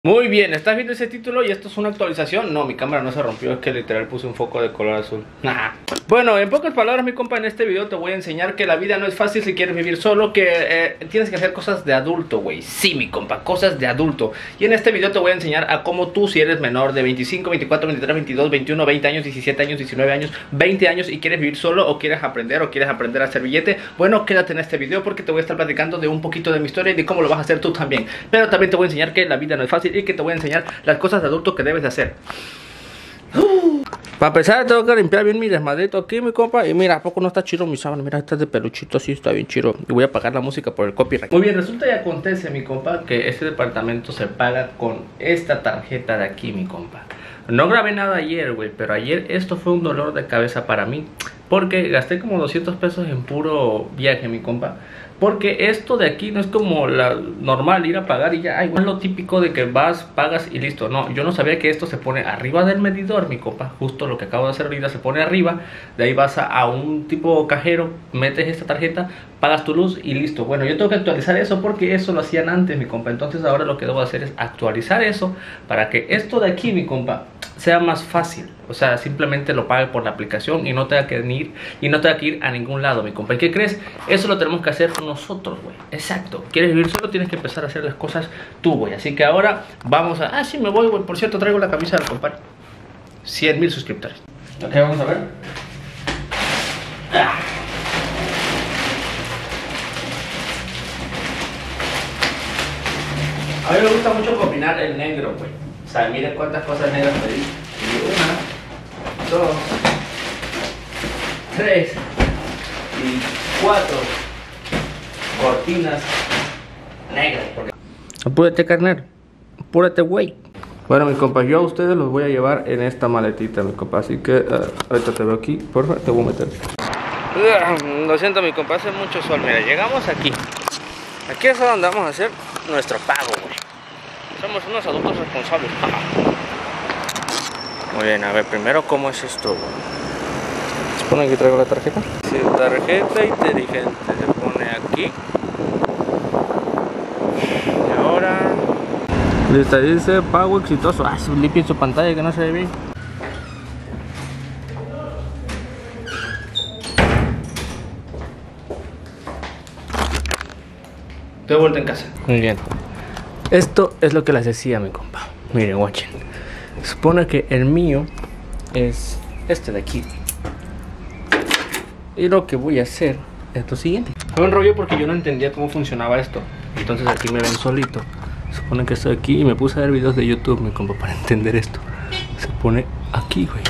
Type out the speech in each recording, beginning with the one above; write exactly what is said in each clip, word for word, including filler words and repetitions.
Muy bien, ¿estás viendo ese título y esto es una actualización? No, mi cámara no se rompió, es que literal puse un foco de color azul. Nah. Bueno, en pocas palabras, mi compa, en este video te voy a enseñar que la vida no es fácil si quieres vivir solo, que eh, tienes que hacer cosas de adulto, güey. Sí, mi compa, cosas de adulto. Y en este video te voy a enseñar a cómo tú, si eres menor de veinticinco, veinticuatro, veintitrés, veintidós, veintiuno, veinte años, diecisiete años, diecinueve años, veinte años y quieres vivir solo o quieres aprender o quieres aprender a hacer billete, bueno, quédate en este video porque te voy a estar platicando de un poquito de mi historia y de cómo lo vas a hacer tú también. Pero también te voy a enseñar que la vida no es fácil y que te voy a enseñar las cosas de adulto que debes de hacer. uh. Para empezar tengo que limpiar bien mi desmadrito aquí, mi compa. Y mira, ¿a poco no está chido mi sábana? Mira, esta es de peluchito, así está bien chido. Y voy a apagar la música por el copyright. Muy bien, resulta y acontece, mi compa, que este departamento se paga con esta tarjeta de aquí, mi compa. No grabé nada ayer, güey, pero ayer esto fue un dolor de cabeza para mí, porque gasté como doscientos pesos en puro viaje, mi compa. Porque esto de aquí no es como la normal, ir a pagar y ya, ay, no es lo típico de que vas, pagas y listo. No, yo no sabía que esto se pone arriba del medidor, mi compa. Justo lo que acabo de hacer ahorita se pone arriba. De ahí vas a, a un tipo cajero, metes esta tarjeta, pagas tu luz y listo. Bueno, yo tengo que actualizar eso porque eso lo hacían antes, mi compa. Entonces ahora lo que debo hacer es actualizar eso para que esto de aquí, mi compa, sea más fácil. O sea, simplemente lo pague por la aplicación y no tenga que ir y no tenga que ir a ningún lado, mi compa. ¿Y qué crees? Eso lo tenemos que hacer nosotros, güey. Exacto. ¿Quieres vivir solo? Tienes que empezar a hacer las cosas tú, güey. Así que ahora vamos a... Ah, sí, me voy, güey. Por cierto, traigo la camisa del compadre. cien mil suscriptores. Ok, vamos a ver. Ah. A mí me gusta mucho combinar el negro, güey. O sea, miren cuántas cosas negras pedí. Una, dos, tres y cuatro cortinas negras. Porque... Apúrate, carnal. Apúrate, güey. Bueno, mis compas, yo a ustedes los voy a llevar en esta maletita, mi compa. Así que uh, ahorita te veo aquí. Por favor, te voy a meter. Uh, lo siento, mi compa, hace mucho sol. Mira, llegamos aquí. Aquí es donde vamos a hacer nuestro pago, güey. Somos unos adultos responsables. Muy bien, a ver, primero, ¿cómo es esto, güey? ¿Se pone aquí, traigo la tarjeta? Sí, tarjeta inteligente. Se pone aquí. Y ahora... Listo, dice pago exitoso. Ah, su limpia su pantalla que no se ve bien. Estoy de vuelta en casa. Muy bien. Esto es lo que les decía, mi compa. Miren, watchen. Supone que el mío es este de aquí. Y lo que voy a hacer es lo siguiente. Fue un rollo porque yo no entendía cómo funcionaba esto. Entonces aquí me ven solito. Supone que estoy aquí y me puse a ver videos de YouTube, mi compa, para entender esto. Se pone aquí, güey.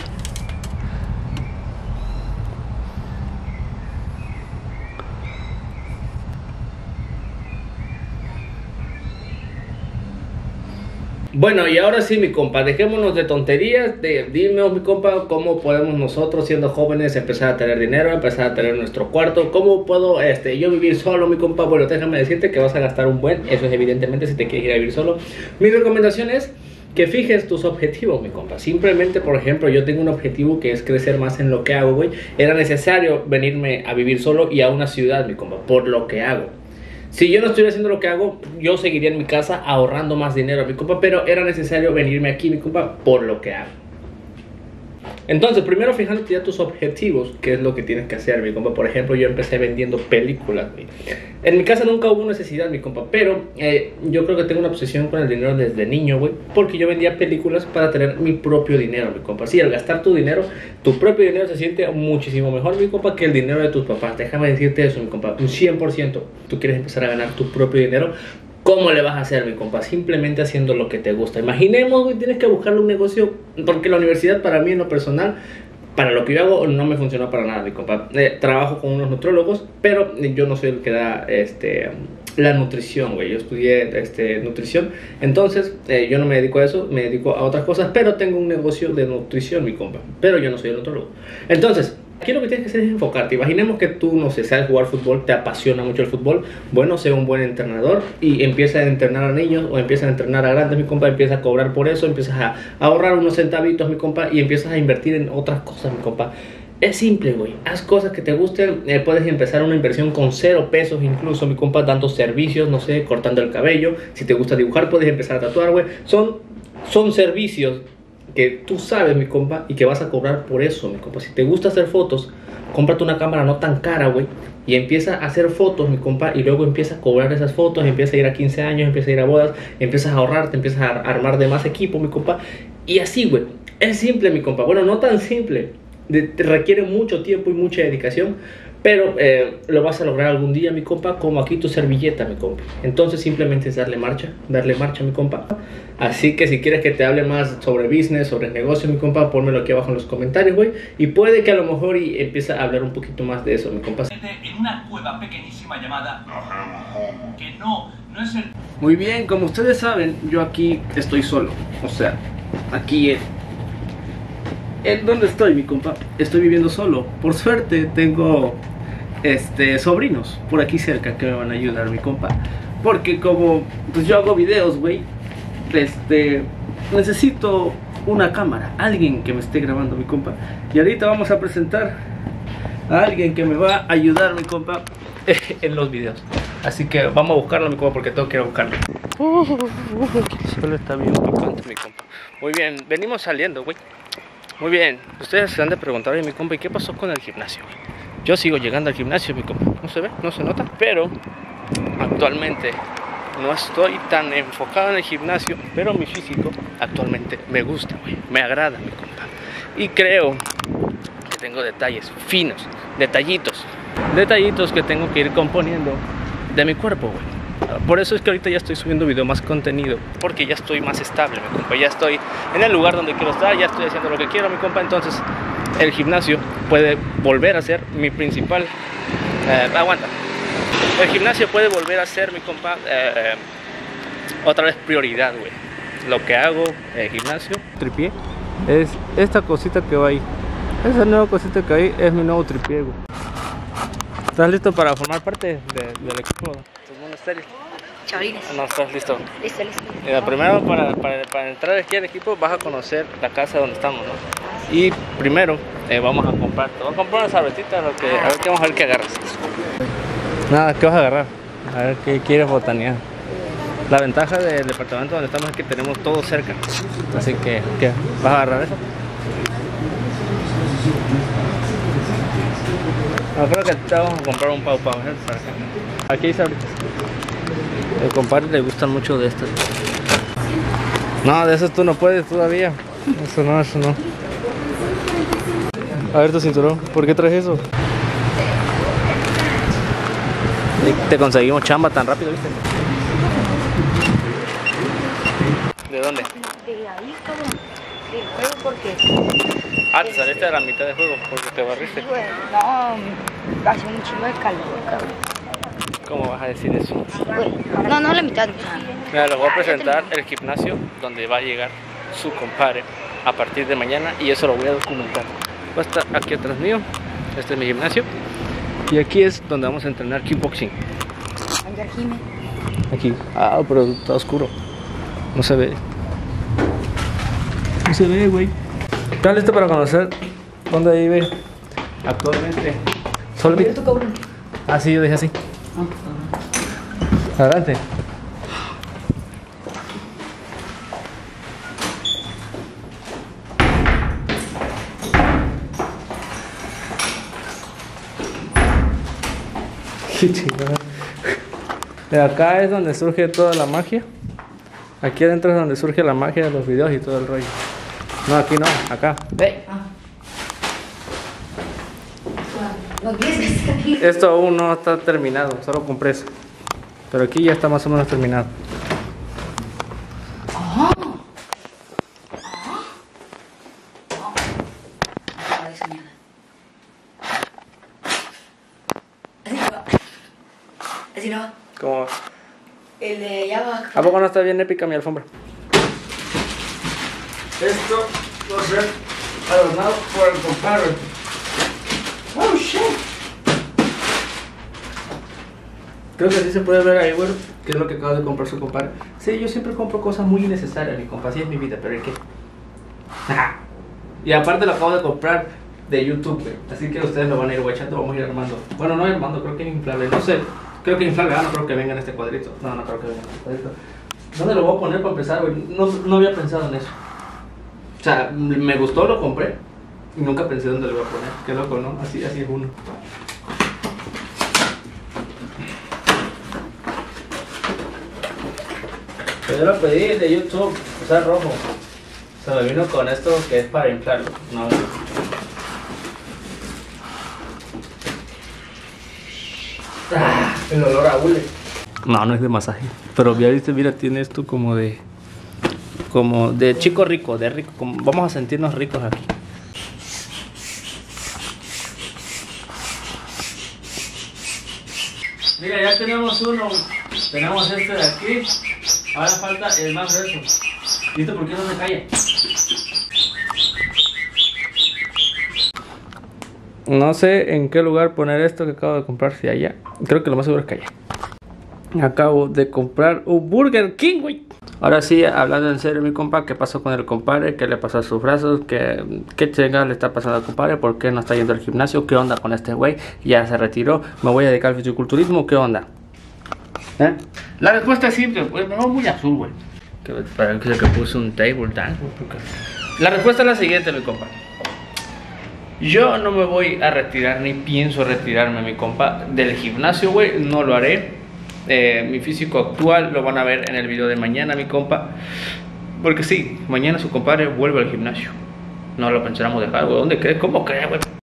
Bueno, y ahora sí, mi compa, dejémonos de tonterías. de, Dime, mi compa, cómo podemos nosotros, siendo jóvenes, empezar a tener dinero, empezar a tener nuestro cuarto. ¿Cómo puedo este, yo vivir solo, mi compa? Bueno, déjame decirte que vas a gastar un buen. Eso es evidentemente si te quieres ir a vivir solo. Mi recomendación es que fijes tus objetivos, mi compa. Simplemente, por ejemplo, yo tengo un objetivo que es crecer más en lo que hago, güey. Era necesario venirme a vivir solo y a una ciudad, mi compa, por lo que hago. Si yo no estuviera haciendo lo que hago, yo seguiría en mi casa ahorrando más dinero, mi compa, pero era necesario venirme aquí, mi compa, por lo que hago. Entonces, primero fijándote ya tus objetivos, qué es lo que tienes que hacer, mi compa. Por ejemplo, yo empecé vendiendo películas, mi. En mi casa nunca hubo necesidad, mi compa, pero eh, yo creo que tengo una obsesión con el dinero desde niño, güey, porque yo vendía películas para tener mi propio dinero, mi compa. Sí, al gastar tu dinero, tu propio dinero se siente muchísimo mejor, mi compa, que el dinero de tus papás. Déjame decirte eso, mi compa, un cien por ciento. Tú quieres empezar a ganar tu propio dinero. ¿Cómo le vas a hacer, mi compa? Simplemente haciendo lo que te gusta. Imaginemos, güey, tienes que buscarle un negocio, porque la universidad para mí en lo personal, para lo que yo hago, no me funcionó para nada, mi compa. Eh, trabajo con unos nutrólogos, pero yo no soy el que da este, la nutrición, güey. Yo estudié este, nutrición, entonces eh, yo no me dedico a eso, me dedico a otras cosas, pero tengo un negocio de nutrición, mi compa. Pero yo no soy el nutrólogo. Entonces... aquí lo que tienes que hacer es enfocarte. Imaginemos que tú, no sé, sabes jugar fútbol, te apasiona mucho el fútbol. Bueno, sé un buen entrenador y empieza a entrenar a niños o empieza a entrenar a grandes, mi compa. Empieza a cobrar por eso, empiezas a ahorrar unos centavitos, mi compa, y empiezas a invertir en otras cosas, mi compa. Es simple, güey. Haz cosas que te gusten. Eh, puedes empezar una inversión con cero pesos, incluso, mi compa, dando servicios, no sé, cortando el cabello. Si te gusta dibujar, puedes empezar a tatuar, güey. Son, son servicios que tú sabes, mi compa, y que vas a cobrar por eso, mi compa. Si te gusta hacer fotos, cómprate una cámara no tan cara, güey, y empieza a hacer fotos, mi compa, y luego empieza a cobrar esas fotos, empieza a ir a quince años, empieza a ir a bodas, empiezas a ahorrar, te empiezas a armar de más equipo, mi compa, y así, güey. Es simple, mi compa. Bueno, no tan simple, de, te requiere mucho tiempo y mucha dedicación, pero eh, lo vas a lograr algún día, mi compa, como aquí tu servilleta, mi compa. Entonces simplemente es darle marcha, darle marcha, mi compa. Así que si quieres que te hable más sobre business, sobre negocio, mi compa, pónmelo aquí abajo en los comentarios, güey. Y puede que a lo mejor y empiece a hablar un poquito más de eso, mi compa. En una cueva pequeñísima llamada... Que no, no es el... Muy bien, como ustedes saben, yo aquí estoy solo. O sea, aquí... en ¿En dónde estoy, mi compa? Estoy viviendo solo. Por suerte tengo este sobrinos por aquí cerca que me van a ayudar, mi compa. Porque como pues yo hago videos, güey, este necesito una cámara, alguien que me esté grabando, mi compa. Y ahorita vamos a presentar a alguien que me va a ayudar, mi compa, en los videos. Así que vamos a buscarlo, mi compa, porque tengo que ir a buscarlo. Uh, uh, uh, solo está bien picante, mi compa. Muy bien, venimos saliendo, güey. Muy bien, ustedes se han de preguntar, oye, mi compa, ¿y qué pasó con el gimnasio? Yo sigo llegando al gimnasio, mi compa. No se ve, no se nota, pero actualmente no estoy tan enfocado en el gimnasio, pero mi físico actualmente me gusta, güey. Me agrada, mi compa. Y creo que tengo detalles finos, detallitos, detallitos que tengo que ir componiendo de mi cuerpo, güey. Por eso es que ahorita ya estoy subiendo video, más contenido, porque ya estoy más estable, mi compa. Ya estoy en el lugar donde quiero estar, ya estoy haciendo lo que quiero, mi compa. Entonces el gimnasio puede volver a ser mi principal eh, aguanta el gimnasio puede volver a ser, mi compa, eh, otra vez prioridad, güey. Lo que hago en el gimnasio, tripié, es esta cosita que va ahí. Esa nueva cosita que hay es mi nuevo tripié, güey. ¿Estás listo para formar parte de, del equipo? Chavalines. No, estás listo. Listo, listo. Mira, primero para, para, para entrar aquí al equipo vas a conocer la casa donde estamos, ¿no? Y primero eh, vamos a comprar, te voy a comprar unas sabretitas, lo que, a ver qué vamos a ver qué agarras. Nada, ¿qué vas a agarrar? A ver qué quieres botanear. La ventaja del departamento donde estamos es que tenemos todo cerca. Así que, ¿qué? ¿Vas a agarrar eso? No, creo que te vamos a comprar un pau pau, ¿eh? Para acá. Aquí hay sabritas. El compadre le gustan mucho de estas. No, de esos tú no puedes todavía. Eso no, eso no. A ver tu cinturón, ¿por qué traes eso? Te conseguimos chamba tan rápido, ¿viste? ¿De dónde? De ahí, cabrón. Del juego, porque... Ah, te saliste de la mitad del juego porque te barriste. Bueno, no, hace un chingo de calor, cabrón. ¿Cómo vas a decir eso? Bueno, no, no la mitad. Mira, les voy a presentar el gimnasio donde va a llegar su compadre a partir de mañana y eso lo voy a documentar. Va a estar aquí atrás mío, este es mi gimnasio y aquí es donde vamos a entrenar kickboxing. Aquí, ah, pero está oscuro, no se ve. No se ve, güey. ¿Estás listo para conocer dónde vive actualmente? Solvit. Ah, sí, yo dije así. Adelante. Qué chingada. De acá es donde surge toda la magia. Aquí adentro es donde surge la magia de los videos y todo el rollo. No, aquí no, acá. Ve. Esto aún no está terminado, solo compré eso. Pero aquí ya está más o menos terminado. Oh. Oh. Así no va. ¿Cómo va? El de allá va. ¿A poco no está bien épica mi alfombra? Esto va a ser adornado por el compadre. Oh shit. Creo que así se puede ver ahí, güey, que es lo que acaba de comprar su compadre. Sí, yo siempre compro cosas muy innecesarias, mi compa, así es mi vida, pero ¿y qué? Y aparte lo acabo de comprar de YouTube, güey. Así que ustedes lo van a ir guachando, vamos a ir armando. Bueno, no armando, creo que inflable, no sé. Creo que inflable, ah, no creo que venga en este cuadrito. No, no creo que venga en este cuadrito. ¿Dónde lo voy a poner para empezar, güey? No, no había pensado en eso. O sea, me gustó, lo compré. Y nunca pensé dónde lo voy a poner. Qué loco, ¿no? Así, así es uno. Yo lo pedí de YouTube, o sea, rojo. Se me vino con esto que es para inflarlo. No, no. Ah, el olor a hule. No, no es de masaje. Pero ya viste, mira, tiene esto como de... Como de chico rico, de rico. Como, vamos a sentirnos ricos aquí. Mira, ya tenemos uno. Tenemos este de aquí. Ahora falta el más grueso. ¿Listo? ¿Por qué no se calla? No sé en qué lugar poner esto que acabo de comprar. Si allá. Creo que lo más seguro es que allá. Acabo de comprar un Burger King, güey. Ahora sí, hablando en serio, mi compa, ¿qué pasó con el compadre? ¿Qué le pasó a sus brazos? ¿Qué, qué chingados le está pasando al compadre? ¿Por qué no está yendo al gimnasio? ¿Qué onda con este güey? Ya se retiró. ¿Me voy a dedicar al fisiculturismo? ¿Qué onda? ¿Eh? La respuesta es simple, pues me veo muy azul, güey. Para que que puse un table dance, porque... La respuesta es la siguiente, mi compa. Yo no me voy a retirar, ni pienso retirarme, mi compa, del gimnasio, güey. No lo haré. Eh, mi físico actual lo van a ver en el video de mañana, mi compa. Porque sí, mañana su compadre vuelve al gimnasio. No lo pensamos dejar, güey. ¿Dónde crees? ¿Cómo crees, güey?